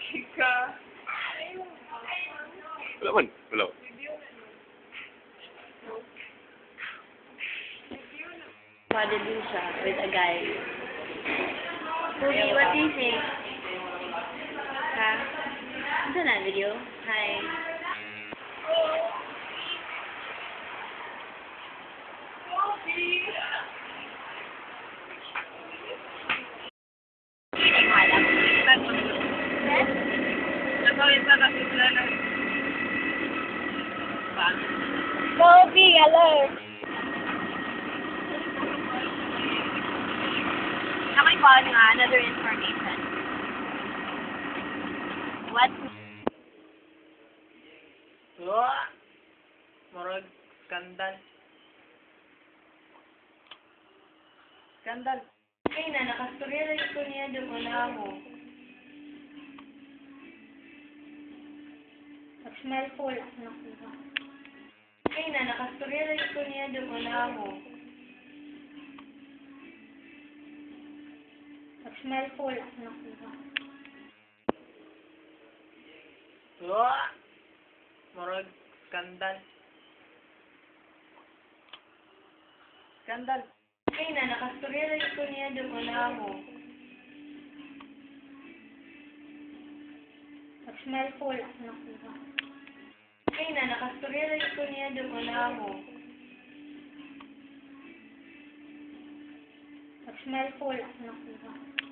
Chika. Wala man. Wala. Modeling siya with a guy. Pogi, what do you think? Ha? Ano na video? Hi. Pogi, hello. Okay po, another information. What? Morag, skandal. Skandal. Ay na, nakastorya rin ko niya doon wala mo. Pag-smell full, nakuha. Ay na, nakastorya rin ko niya doon wala mo. Pag-smell full, nakuha. Morag, skandal. Skandal. Ay na, nakastorya rin ko niya doon wala mo. Pag-smell full, nakuha. Ay na, nakastorya rin ko niya doon wala mo. Pag-smell full, nakuha.